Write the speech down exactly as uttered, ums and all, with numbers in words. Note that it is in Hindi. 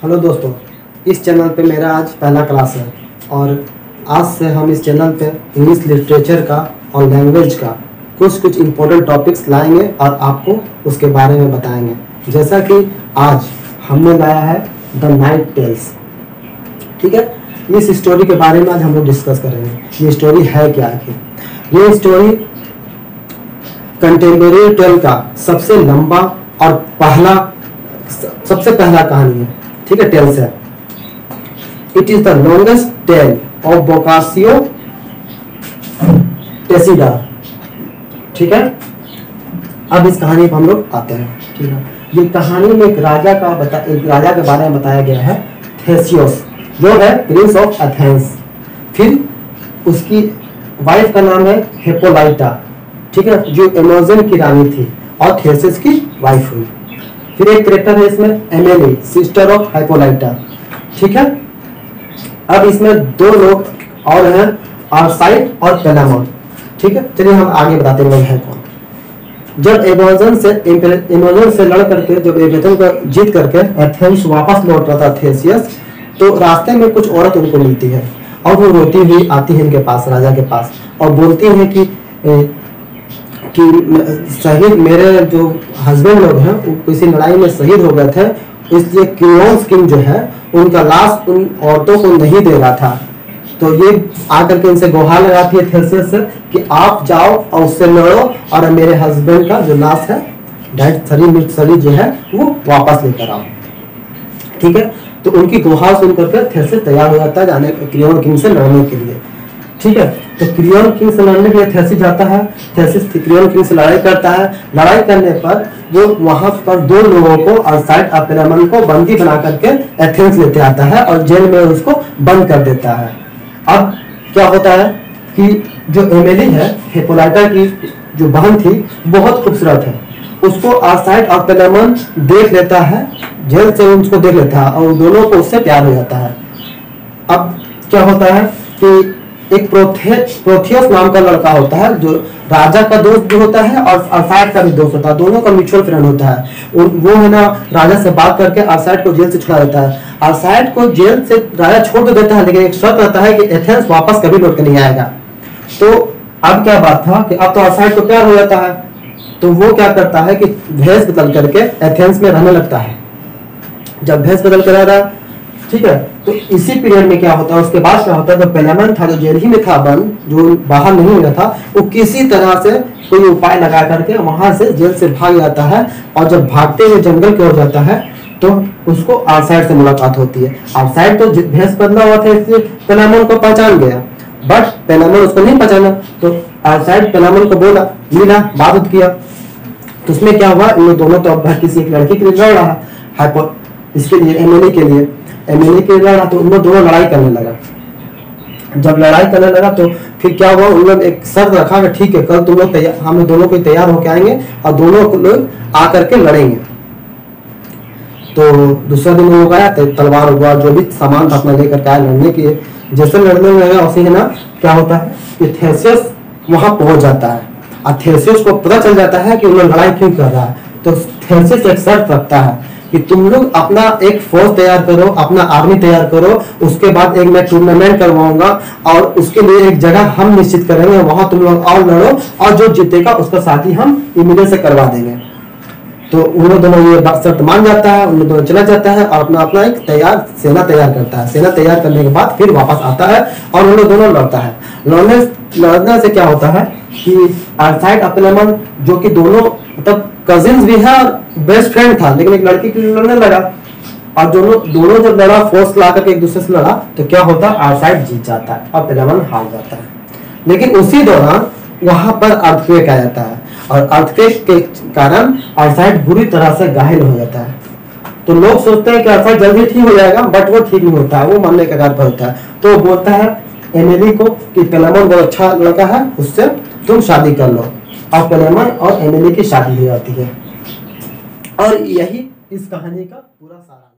हेलो दोस्तों, इस चैनल पे मेरा आज पहला क्लास है और आज से हम इस चैनल पे इंग्लिश लिटरेचर का और लैंग्वेज का कुछ कुछ इम्पोर्टेंट टॉपिक्स लाएंगे और आपको उसके बारे में बताएंगे। जैसा कि आज हमने लाया है द नाइट टेल्स। ठीक है, इस स्टोरी के बारे में आज हम लोग डिस्कस करेंगे। ये स्टोरी है क्या आखिर। ये स्टोरी कंटेम्परेरी टेल का सबसे लंबा और पहला सबसे पहला कहानी है। ठीक है, टेल्स है। It is the longest tale of Boccaccio Teseida. ठीक है, अब इस कहानी पर हम लोग आते हैं। ठीक है, ये कहानी में एक राजा का बता एक राजा के बारे में बताया गया है, थेसियस, जो है प्रिंस ऑफ एथेंस। फिर उसकी वाइफ का नाम है हिप्पोलाइटा। ठीक है, जो एमेजन की रानी थी और थेसियस की वाइफ हुई। फिर एक कैरेक्टर है इसमें एमिली, सिस्टर ऑफ हिप्पोलाइटा। ठीक है, अब इसमें दो लोग और हैं, आर्साइड और पेलामोन। ठीक है, चलिए हम आगे बताते हैं लोग हैं कौन। जब एमेजन से एमेजन से लड़ करके जब एमेजन को जीत करके एथेंस वापस लौट रहा था थेसियस, तो रास्ते में कुछ औरत उनको मिलती है और वो रोती हुई आती है इनके पास, राजा के पास, और बोलती है कि ए, कि शहीद मेरे जो हस्बैंड लोग हैं वो किसी लड़ाई में शहीद हो गए थे, इसलिए क्रियोन्स किंग जो है उनका लाश उन औरतों को नहीं दे रहा था। तो ये आकर के इनसे गुहार लगाती है थेसियस से कि आप जाओ और उससे लड़ो और मेरे हस्बैंड का जो लाश है, डेड शरीर शरीर जो है वो वापस लेकर आओ। ठीक है, तो उनकी गुहार सुन करके थेसियस तैयार हो जाता है जाने क्रियोन किंग से लड़ने के लिए। ठीक है, तो क्रियोन किंग से लड़ने के लिए थेसियस जाता है। थेसियस क्रियोन किंग से लड़ाई करता है। लड़ाई करने पर वो वहां पर दो लोगों को, आर्साइड और पेलामोन को बंदी बना करके एथेंस लेते आता है और जेल में उसको बंद कर देता है। अब क्या होता है कि जो एमिली है, हिप्पोलाइटा की जो बहन थी, बहुत खूबसूरत है। उसको आर्साइड और पेलामोन देख लेता है, जेल से उसको देख लेता है और दोनों को उससे प्यार हो जाता है। अब क्या होता है कि एक प्रोथियस नाम का लड़का होता है जो राजा का दोस्त भी होता है और आर्साइड का भी दोस्त होता है, दोनों का म्यूचुअल फ्रेंड होता है। वो है ना राजा से बात करके आर्साइड को जेल से छुड़ा देता है। आर्साइड को जेल से राजा छोड़ तो देता है, लेकिन एक शर्त रहता है कि एथेंस वापस कभी लौट के नहीं आएगा। तो अब क्या बात था कि अब तो आर्साइड को प्यार हो जाता है, तो वो क्या करता है कि भेष बदल करके एथेंस में रहने लगता है। जब भेष बदल कर रह रहा है, ठीक है, तो इसी पीरियड में क्या होता है, उसके बाद क्या होता है, जब पेलामोन था जो जेल ही में था बंद, जो बाहर नहीं हुआ था, वो किसी तरह से कोई उपाय लगा करके वहां से जेल से भाग जाता है। और जब भागते हुए जंगल की ओर जाता है तो उसको आर्साइड से मुलाकात होती है। आर्साइड तो भेष बदला हुआ था इसलिए पेलामोन को पहचान गया, बट पेलामोन उसको नहीं पहचाना। तो आर्साइड पेलामोन को बोला, मिला, बात किया, तो उसमें क्या हुआ, इन दोनों तो अब किसी एक लड़की के लिए लड़ रहा है, इसके लिए एमिली के लिए एमिली के लड़ा, तो उन लोग दोनों लड़ाई करने लगा। जब लड़ाई करने लगा तो फिर क्या हुआ, उन लोग एक शर्त रखा कि ठीक है, कल तुम लोग तैयार, हम लोग दोनों को तैयार होकर आएंगे और दोनों लोग आकर के लड़ेंगे। तो दूसरा दिन लोग आया, तलवार हुआ, जो भी सामान था अपना लेकर के आया लड़ने के। जैसे लड़ने में गया उसी है ना क्या होता है कि थेसियस वहां पहुंच जाता है और थेसियस को पता चल जाता है कि उन लोग लड़ाई क्यों कर रहा है। तो थेसियस एक शर्त रखता है कि तुम लोग अपना एक फौज तैयार करो, अपना आर्मी तैयार करो, उसके बाद एक मैं टूर्नामेंट करवाऊंगा और उसके लिए एक जगह हम निश्चित करेंगे, वहां तुम लोग और लड़ो और जो जीतेगा उसका शादी हम इमीडिएट से करवा देंगे। तो उन लोग दोनों ये शर्त मान जाता है, उन लोग दोनों चला जाता है और अपना अपना एक तैयार सेना तैयार करता है। सेना तैयार करने के बाद फिर वापस आता है और उन लोग दोनों लड़ता है। लड़ने लड़ने से क्या होता है कि आर्साइड और पेलामोन, जो कि दोनों मतलब कजिन्स भी है और बेस्ट फ्रेंड था, लेकिन एक लड़की के लिए लड़ने लगा और दोनों दोनों जब लड़ा, फोर्स ला करके एक दूसरे से लड़ा, तो क्या होता है, आर्साइड जीत जाता है और पेलामोन हार जाता है। लेकिन उसी दौरान वहां पर अर्थक्वेक आ जाता है और अर्थक्वेक के कारण आर्साइड बुरी तरह से घायल हो जाता है। तो लोग सोचते हैं कि आर्साइड जल्दी ठीक हो जाएगा, बट वो ठीक नहीं होता है, वो मरने के कगार पर होता है। तो बोलता है एमिली को कि पेलामोन बहुत अच्छा लड़का है, उससे तुम शादी कर लो। और पेलामोन और एमिली की शादी हो जाती है। और यही इस कहानी का पूरा सारा